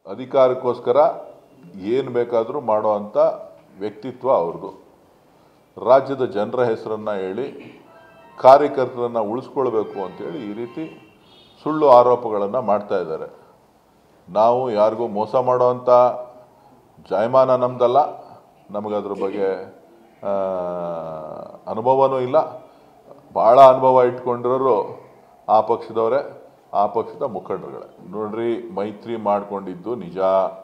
ಅಧಿಕಾರಕ್ಕೋಸ್ಕರ ಏನು ಬೇಕಾದರೂ ಮಾಡೋ ಅಂಥ ವ್ಯಕ್ತಿತ್ವ ಅವ್ರದ್ದು. ರಾಜ್ಯದ ಜನರ ಹೆಸರನ್ನು ಹೇಳಿ ಕಾರ್ಯಕರ್ತರನ್ನು ಉಳಿಸ್ಕೊಳ್ಬೇಕು ಅಂತೇಳಿ ಈ ರೀತಿ ಸುಳ್ಳು ಆರೋಪಗಳನ್ನು ಮಾಡ್ತಾ ಇದ್ದಾರೆ. ನಾವು ಯಾರಿಗೂ ಮೋಸ ಮಾಡೋವಂಥ ಜಾಯಮಾನ ನಮ್ಮದಲ್ಲ, ನಮಗದ್ರ ಬಗ್ಗೆ ಅನುಭವನೂ ಇಲ್ಲ. ಭಾಳ ಅನುಭವ ಇಟ್ಕೊಂಡಿರೋರು ಆ ಪಕ್ಷದವರೇ, ಆ ಪಕ್ಷದ ಮುಖಂಡರುಗಳೇ. ನೋಡ್ರಿ, ಮೈತ್ರಿ ಮಾಡಿಕೊಂಡಿದ್ದು ನಿಜ,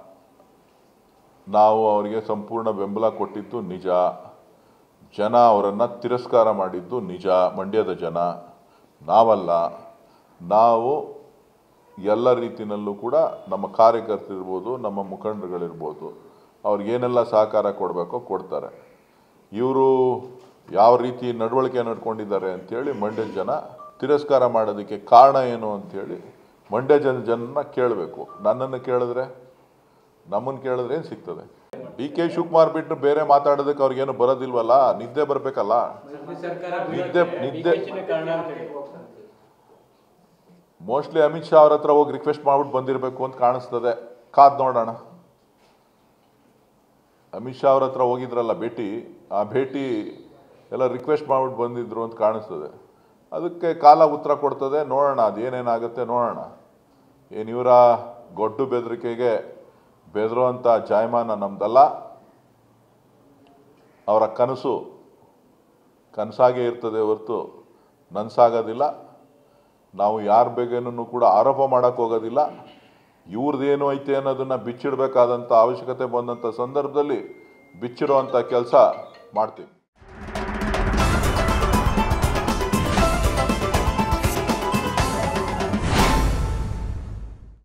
ನಾವು ಅವರಿಗೆ ಸಂಪೂರ್ಣ ಬೆಂಬಲ ಕೊಟ್ಟಿದ್ದು ನಿಜ, ಜನ ಅವರನ್ನು ತಿರಸ್ಕಾರ ಮಾಡಿದ್ದು ನಿಜ. ಮಂಡ್ಯದ ಜನ ನಾವಲ್ಲ. ನಾವು ಎಲ್ಲ ರೀತಿಯಲ್ಲೂ ಕೂಡ ನಮ್ಮ ಕಾರ್ಯಕರ್ತರಿರ್ಬೋದು, ನಮ್ಮ ಮುಖಂಡರುಗಳಿರ್ಬೋದು, ಅವ್ರಿಗೇನೆಲ್ಲ ಸಹಕಾರ ಕೊಡಬೇಕೋ ಕೊಡ್ತಾರೆ. ಇವರು ಯಾವ ರೀತಿ ನಡವಳಿಕೆ ನಡ್ಕೊಂಡಿದ್ದಾರೆ ಅಂಥೇಳಿ ಮಂಡ್ಯದ ಜನ ತಿರಸ್ಕಾರ ಮಾಡೋದಕ್ಕೆ ಕಾರಣ ಏನು ಅಂಥೇಳಿ ಮಂಡ್ಯ ಜನನ ಕೇಳಬೇಕು. ನನ್ನನ್ನು ಕೇಳಿದ್ರೆ, ನಮ್ಮನ್ನು ಕೇಳಿದ್ರೆ ಏನು ಸಿಗ್ತದೆ? ಡಿ ಕೆ ಶಿವಕುಮಾರ್ ಬಿಟ್ಟು ಬೇರೆ ಮಾತಾಡೋದಕ್ಕೆ ಅವ್ರಿಗೇನು ಬರೋದಿಲ್ವಲ್ಲ, ನಿದ್ದೆ ಬರಬೇಕಲ್ಲ. ನಿದ್ದೆ ಮೋಸ್ಟ್ಲಿ ಅಮಿತ್ ಶಾ ಅವ್ರ ಹತ್ರ ಹೋಗಿ ರಿಕ್ವೆಸ್ಟ್ ಮಾಡ್ಬಿಟ್ಟು ಬಂದಿರಬೇಕು ಅಂತ ಕಾಣಿಸ್ತದೆ. ಕಾದ್ ನೋಡೋಣ. ಅಮಿತ್ ಶಾ ಅವ್ರ ಹತ್ರ ಹೋಗಿದ್ರಲ್ಲ ಭೇಟಿ, ಆ ಭೇಟಿ ಎಲ್ಲ ರಿಕ್ವೆಸ್ಟ್ ಮಾಡ್ಬಿಟ್ಟು ಬಂದಿದ್ರು ಅಂತ ಕಾಣಿಸ್ತದೆ. ಅದಕ್ಕೆ ಕಾಲ ಉತ್ತರ ಕೊಡ್ತದೆ. ನೋಡೋಣ, ಅದೇನೇನಾಗುತ್ತೆ ನೋಡೋಣ. ಏನು ಇವರ ಗೊಡ್ಡು ಬೆದರಿಕೆಗೆ ಬೆದರುವಂಥ ಜಾಯಮಾನ ನಮ್ದಲ್ಲ. ಅವರ ಕನಸು ಕನಸಾಗೇ ಇರ್ತದೆ ಹೊರತು ನನಸಾಗೋದಿಲ್ಲ. ನಾವು ಯಾರ ಬಗ್ಗೆನೂ ಕೂಡ ಆರೋಪ ಮಾಡೋಕ್ಕೆ ಹೋಗೋದಿಲ್ಲ. ಇವ್ರದ್ದೇನು ಐತೆ ಅನ್ನೋದನ್ನು ಬಿಚ್ಚಿಡಬೇಕಾದಂಥ ಅವಶ್ಯಕತೆ ಬಂದಂಥ ಸಂದರ್ಭದಲ್ಲಿ ಬಿಚ್ಚಿಡುವಂಥ ಕೆಲಸ ಮಾಡ್ತೀವಿ.